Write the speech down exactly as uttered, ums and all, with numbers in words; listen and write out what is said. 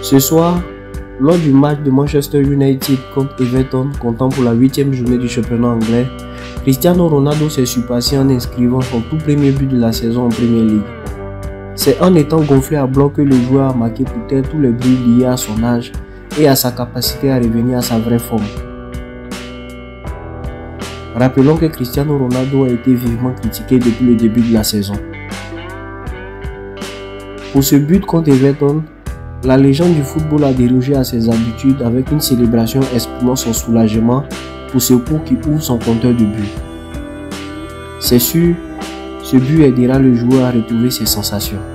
Ce soir, lors du match de Manchester United contre Everton, comptant pour la huitième journée du championnat anglais, Cristiano Ronaldo s'est surpassé en inscrivant son tout premier but de la saison en Premier League. C'est en étant gonflé à bloc que le joueur a marqué peut-être tous les buts liés à son âge et à sa capacité à revenir à sa vraie forme. Rappelons que Cristiano Ronaldo a été vivement critiqué depuis le début de la saison. Pour ce but contre Everton, la légende du football a dérogé à ses habitudes avec une célébration exprimant son soulagement pour ce coup qui ouvre son compteur de but. C'est sûr, ce but aidera le joueur à retrouver ses sensations.